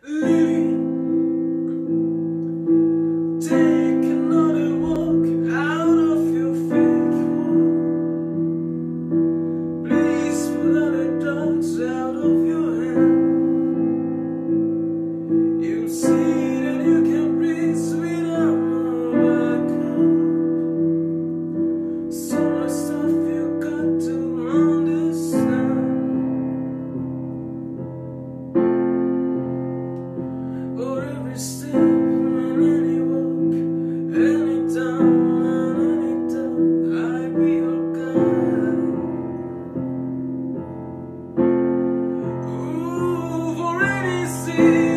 Take another walk out of your fake world. Please put all the drugs out of your hand. You see that you can breathe without no backup. So much stuff you got to understand. For every step and any walk, any time and any time, I'll be your guide. Ooh, for any sea.